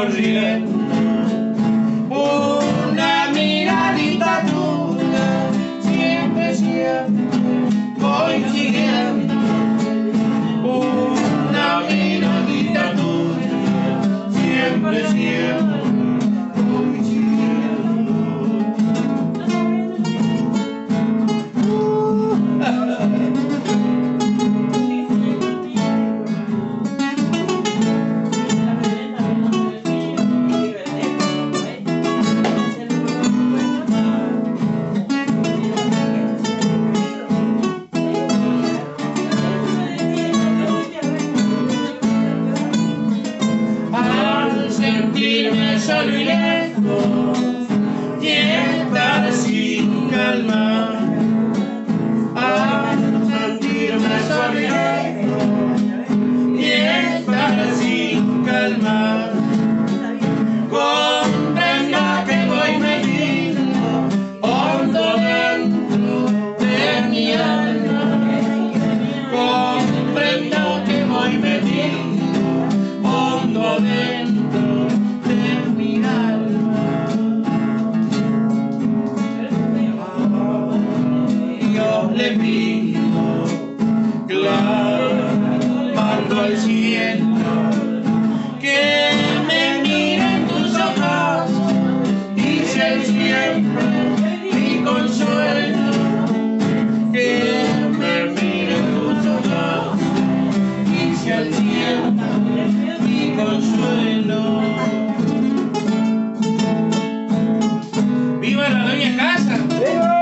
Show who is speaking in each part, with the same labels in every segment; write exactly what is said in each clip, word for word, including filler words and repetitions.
Speaker 1: sonriendo, una miradita tuya, siempre, siempre voy siguiendo, una miradita tuya, siempre, siempre voy siguiendo. Sentirme solo y lejos y estar sin calma, al sentirme solo y lejos y estar sin calma, comprenda que voy metido hondo dentro de mi alma, comprendo que voy metido hondo dentro de mi alma. Yo le pido, clamando al cielo, que me miren tus ojos y sean siempre mi consuelo, que me miren tus ojos y sean siempre mi consuelo. ¡Viva la doña casa! ¡Viva!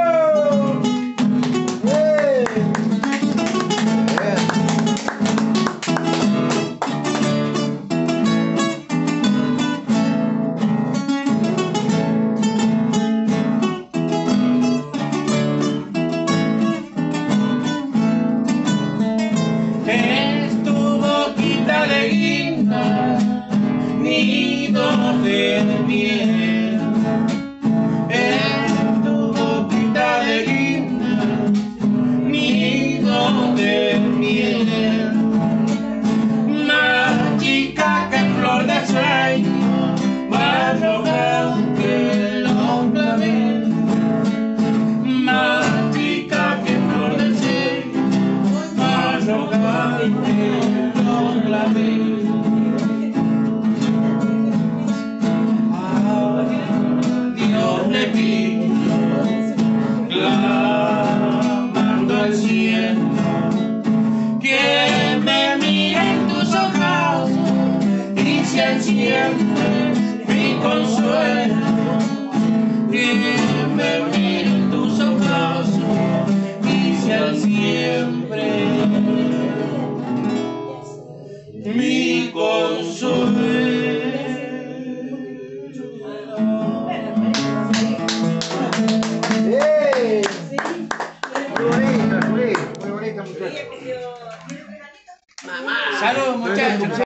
Speaker 1: Es tu boquita de guinda, nido de miel. Es tu boquita de guinda, nido de miel. Más chica que flor de sueño, más roja que los claveles. Más chica que flor de sueño, más roja que los claveles. Le pido, clamando al cielo, que me miren tus ojos y sean siempre mi consuelo, que me miren tus ojos y sean siempre mi consuelo.
Speaker 2: Salud, muchachos.